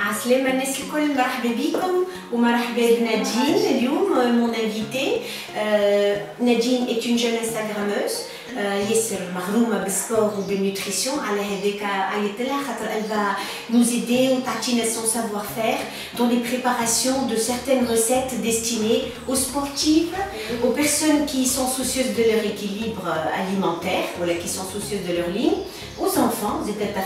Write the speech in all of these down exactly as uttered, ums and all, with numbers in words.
عسلامة الناس الكل مرحبا بكم ومرحبا بنادين اليوم mon invité. Euh, Nadine est une jeune Instagrammeuse ياسر مغرومة بالسبور وبالنوتريسيون على هذاك عيطت لها خاطر elle va nous aider وتعطينا son savoir-faire dans les préparations de certaines recettes destinées aux sportives, aux personnes qui sont soucieuses de leur équilibre alimentaire ou qui sont soucieuses de leur ligne, aux enfants.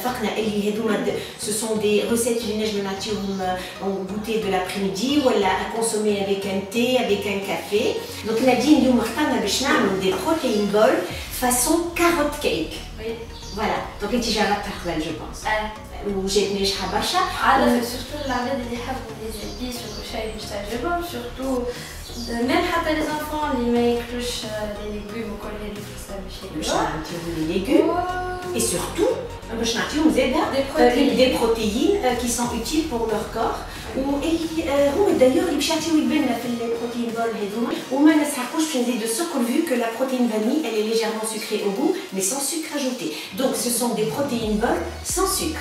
Ce sont des recettes اللي نجمو نعطيوهم en goûter de l'après-midi ou à consommer avec un thé, avec un café. Donc Nadine اليوم اختارنا باش نعملوا des protein balls façon carotte cake. Oui. Voilà. Donc انت جربتها قبل je pense. اه. وجات ناجحة برشا. عادة سورتو العباد اللي يحبوا لي زيبيس وكل شيء باش تعجبهم سورتو ميم حتى لي زانفون اللي ما ياكلوش لي ليغوم وكل هذيك باش باش نعطيوهم لي ليغوم. Et surtout, باش نعطيوهم زادا des protéines qui sont utiles pour leur corps. وهو دايوغ اللي باش يعطيو يبان في البروتين بول هذوما وما نسحقوش باش نزيدو السكر vu que la protéine vanille elle est légèrement sucrée au goût mais sans sucre ajouté. Donc ce sont des protéines bol sans sucre.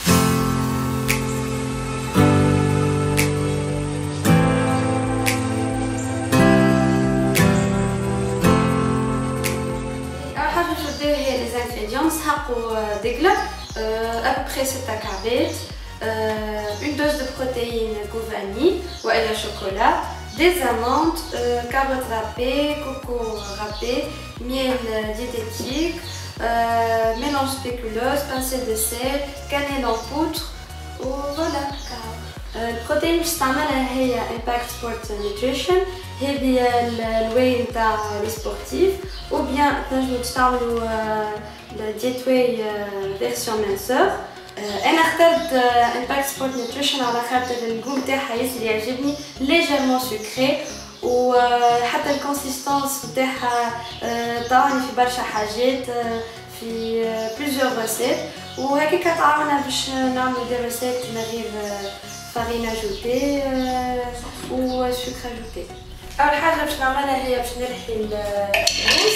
أول حاجة باش نبداو هي لي زانغريديون نسحقو دقلة أبخي ستة كعبات. Euh, une dose de protéines goût vanille ou à la chocolat, des amandes, euh, carottes râpées, coco râpé, miel diététique, euh, mélange spéculoos, pincée de sel, cannelle en poudre, ou voilà. البروتين باش نستعملها هي Impact Sport Nutrition هذه الواي نتاع لي سبورتيف ou bien تنجمو تستعملوا الديت واي فيرسيون مينسور. انا اخترت امباكت سبورت نيوتريشن على خاطر الجو تاعها ياسر يعجبني ليجيرمون سكري وحتى الكونسيستانس تاعها تعاوني في برشا حاجات في بليزيور ريسيت وهكاك تعاونا باش نعملوا دي ريسيت من غير فارين اجوتي وسكر اجوتي. اول حاجه باش نعملها هي باش نرحي الرز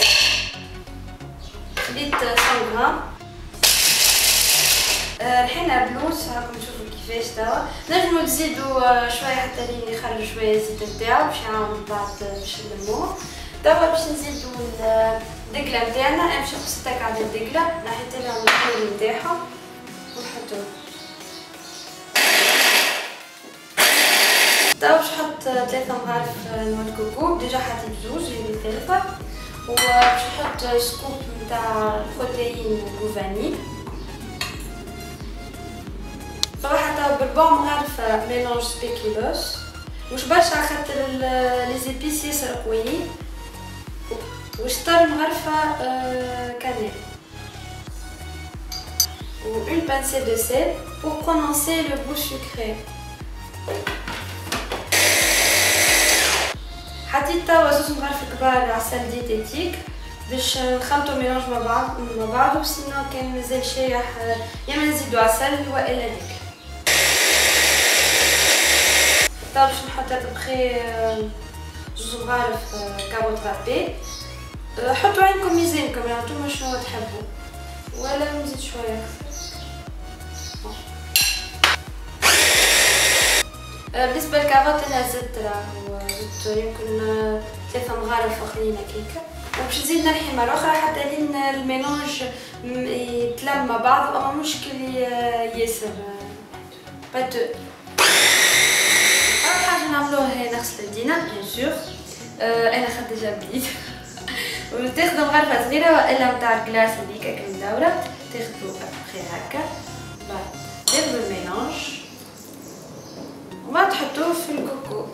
خليت مية غرام. رحينا بلوز هاكم تشوفوا كيفاش توا نجمو تزيدوا شويه حتى لين يخرج شويه الزيت نتاعو باش يعاون بعد باش نلموه. توا باش نزيدو الدقله نتاعنا انا باش ناخذ ستة كعبات دقله نحيت لهم الكوري نتاعهم ونحطوه. توا باش نحط ثلاثة مغارف نوع الكوكو ديجا حطيت زوج هذه ثالثه وباش نحط سكوب نتاع بروتيين غو فاني. صراحة بالبون مغارفة ميلانج سبيكولوس مش برشا خاطر لي زيبيس ياسر قويين وشطر مغارفة كانيل و une pincée de sel pour prononcer le goût sucré. حطيت توا زوج مغارف كبار عسل ديتيتيك باش نخلطو ميلانج مع بعض مع بعض وسينو كان مازال شايح يا ما نزيدو عسل والا ديك. باش نحط ابخي زوج مغارف كاروت رابي. حطوا عندكم ميزانكم يعني نتوما شنو تحبوا ولا نزيد شويه اكثر. بالنسبه للكاروت انا زدت راهو زدت يمكن ثلاثة مغارف اخرين هكاكا وباش نزيد نرحي مره اخرى حتى لين الميلونج يتلم مع بعض اما مشكل ياسر باتو. اول حاجه نعملوها هي نغسل يدينا بيان سور. أه انا خدت ديجا بليد وتاخذوا مغرفه صغيره والا نتاع الكلاص هذيك هكا مدوره تاخذوا ابخي هكا بعد تاخذوا الميلانج وبعد تحطوه في الكوكو.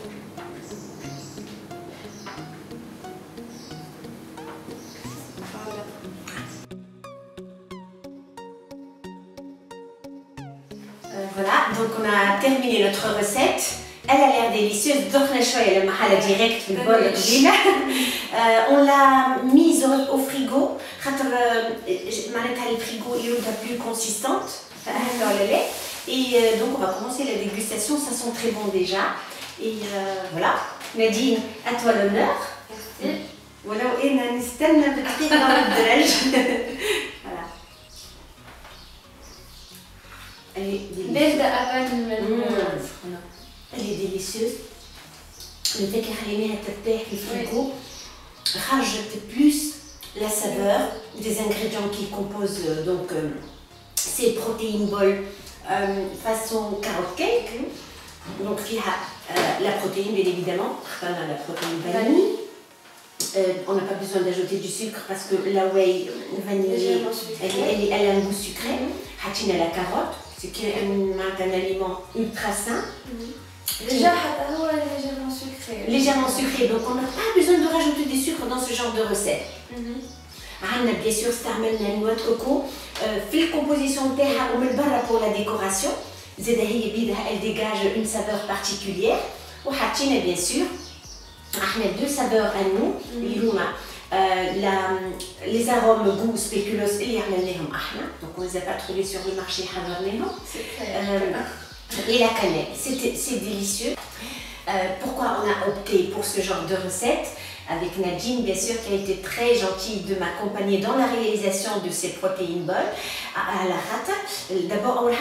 Voilà, donc on a terminé notre recette. Elle a l'air délicieuse. دوخنا شويه لما حاله ديريكت في البول القبيله. On l'a mise au frigo خاطر معناتها الفريغو يردها plus consistante. فاهمه ولا لا؟ Et donc on va commencer la dégustation, ça sent très bon déjà. Et voilà, Nadine, à toi l'honneur. Merci. ولو انا نستنى بالدقيقه نضرب الدرج. Voilà. Elle est délicieuse. Mmh. Elle est délicieuse. Le fait qu'elle ait mis à tête le frigo rajoute plus la saveur des ingrédients qui composent donc euh, ces protéines bol euh, façon carotte cake. Donc il y a euh, la protéine bien évidemment, voilà, la protéine vanille. Euh, on n'a pas besoin d'ajouter du sucre parce que la whey vanille elle, elle, elle a un goût sucré. Hatina la carotte, ce qui est un, un aliment ultra sain. Déjà, légèrement sucré. Légèrement sucré, donc on n'a pas besoin de rajouter des sucres dans ce genre de recette. On a bien sûr استعملنا noix de coco في الكومبوزيسيون تاعها ومن برا pour la décoration. زاده هي بيدها elle dégage une saveur particulière. وحطينا bien sûr احنا deux saveurs à nous اللي هما les arômes goût spéculoos اللي عملناهم احنا. Donc on les a pas trouvés sur le marché حضرناهم. Et la cannelle, c'est délicieux. Euh, pourquoi on a opté pour ce genre de recette? Avec Nadine, bien sûr, qui a été très gentille de m'accompagner dans la réalisation de ces protéines bol à la rata. D'abord, on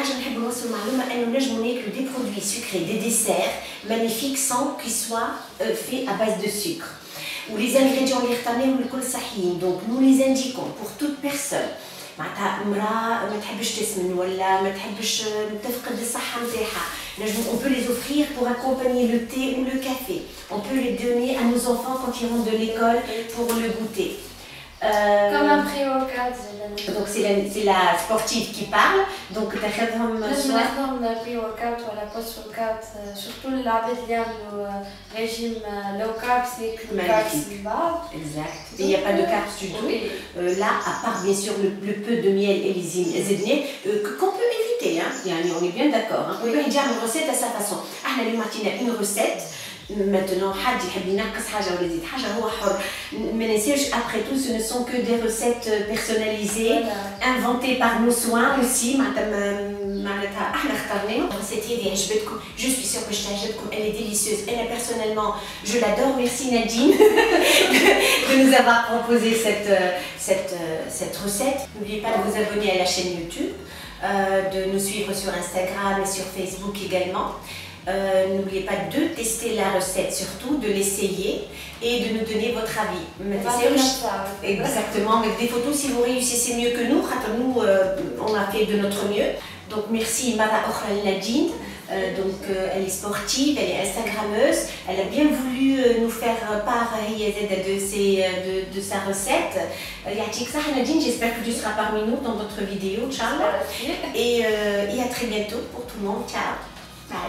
a des produits sucrés, des desserts magnifiques sans qu'ils soient euh, faits à base de sucre. Où les ingrédients les donc nous les indiquons pour toute personne. معناتها امرأة ما تحبش تسمن ولا ما تحبش تفقد الصحة نتاعها نجم on peut les offrir pour accompagner le thé ou le café. On peut les donner à nos enfants quand ils rentrent de l'école pour le goûter. Euh, Comme un pré-workout. Donc c'est la, la sportive qui parle. Donc تاخذهم ناخذهم pré-workout ولا post-workout surtout العباد اللي يعملوا régime low carb c'est que magnifique. Exact. Il n'y a pas de carbs du tout. Euh, là, à part bien sûr le, le peu de miel et les zébnés euh, qu'on peut éviter. Hein. On est bien d'accord. Hein. On peut dire une recette à sa façon. احنا اليوم عطينا une recette. Maintenant, حد يحب ينقص حاجة ولا يزيد حاجة هو حر. ما ننساوش après tout ce ne sont que des recettes personnalisées, inventées par nos soins aussi. معناتها معناتها احنا اخترناهم. Recette هذه عجبتكم. Je suis sûre que تعجبكم. Elle est délicieuse. Elle personnellement, je l'adore. Merci Nadine de nous avoir proposé cette cette cette recette. N'oubliez pas de vous abonner à la chaîne YouTube, euh, de nous suivre sur Instagram et sur Facebook également. Euh, N'oubliez pas de tester la recette, surtout de l'essayer et de nous donner votre avis. Exactement, avec des photos si vous réussissez mieux que nous. Nous, euh, on a fait de notre mieux. Donc merci Mara Okhra Nadine. Euh, donc euh, elle est sportive, elle est instagrammeuse. Elle a bien voulu euh, nous faire part de, ses, de, de sa recette. Yatik Sah Nadine, j'espère que tu seras parmi nous dans d'autres vidéos, Inch'Allah. Et, euh, et à très bientôt pour tout le monde. Ciao.